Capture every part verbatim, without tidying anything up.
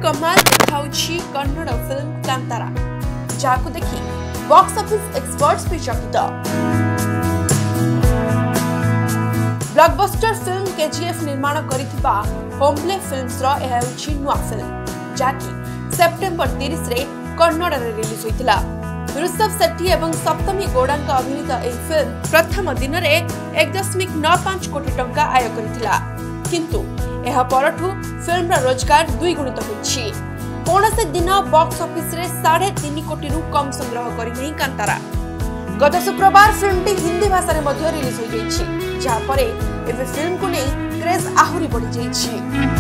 कमाल दिखाउछि कन्नड़ फिल्म कांतारा, जाको देखि बॉक्स ऑफिस एक्सपर्ट्स भी चकित। ब्लॉकबस्टर फिल्म केजीएफ निर्माण करिथिबा होमले फिल्म्स रो एहा होछि नुआ फिल्म, जाकी सेप्टेम्बर तीस रे कन्नड़ रे रिलीज होइतिला। ऋषभ शेट्टी एवं सप्तमी गौड़ा अभिनीत यह फिल्म प्रथम दिन में एक दशमिक नौ पांच कोटी टंका आय करथिला, किंतु एहा परठु फिल्म रोजगार दुई गुणित होइछि। कोनसे दिन बॉक्स ऑफिस रे साढ़े तीन कोटी रु कम संग्रह करि नहीं कांतारा। गत शुक्रवार फिल्मटी हिंदी भाषा रे मध्य रिलीज हो जाइछि, जहा परे एबे फिल्म को नहीं क्रेज आहुरी बढ़ी जाइछि।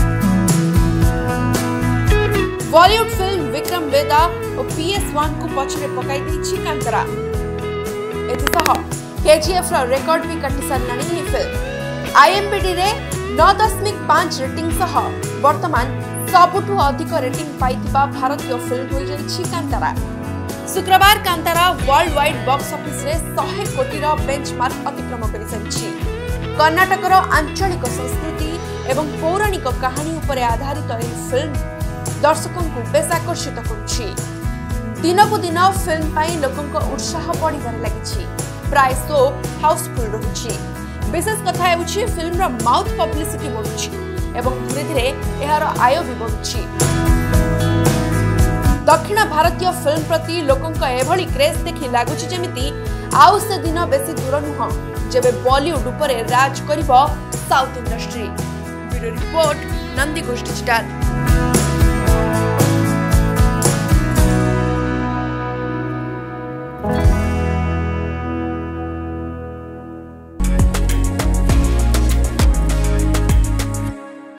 बॉलीवुड फिल्म विक्रम वेदा और पीएस वन को पछरे पकाई दैछि कांतारा। एतिसह केजीएफ रो रिकॉर्ड भी काटी सारलानी ही फिल्म। आईएमबी रे नौ दशमिक पांच रेटिंग सह वर्तमान सबुठु अधिक रेटिंग पाइतिबा भारतीय फिल्म हो जाइछि कांतारा। शुक्रवार Kantara world wide box office रे सौ कोटी रो बेंचमार्क अतिक्रम करि सारिछि। कर्नाटक रो आंचलिक संस्कृति एवं पौराणिक कहानी उपरे आधारित एही फिल्म दर्शकों को बेस आकर्षित करुछि। दिनकु दिन फिल्म पाई लोकंक उत्साह बढ़िबार लागिछि। प्राय शो हाउसफुल रहुछि। विशेष कथा हेउछि फिल्म रो माउथ पब्लिसिटी बढ़ुछि एवं धीरे धीरे एहार आय भी बढ़ुछि। दक्षिण भारतीय फिल्म प्रति लोकंक एभली क्रेज देखि लागुछि जेमिति आउ से दिन बेसी दूर नुह जेबे बॉलीवुड उपरे राज करिबो south industry. Bureau report, Nandi Ghosh digital.